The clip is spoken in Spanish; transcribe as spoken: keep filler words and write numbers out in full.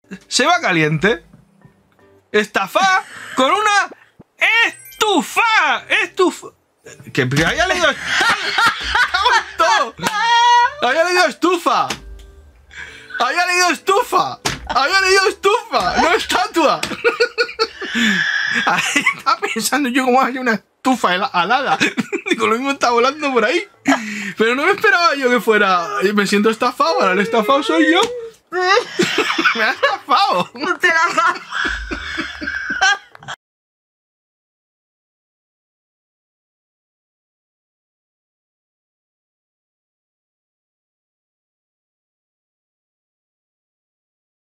se va caliente. Estafá con una estufa. Estufa. Que había leído... todo. Había leído estufa. Había leído estufa. Había leído estufa, no estatua. Estaba pensando yo cómo había una estufa alada. Digo, lo mismo está volando por ahí. Pero no me esperaba yo que fuera... Me siento estafado, ahora el estafado soy yo. Me ha estafado. No te la hagas.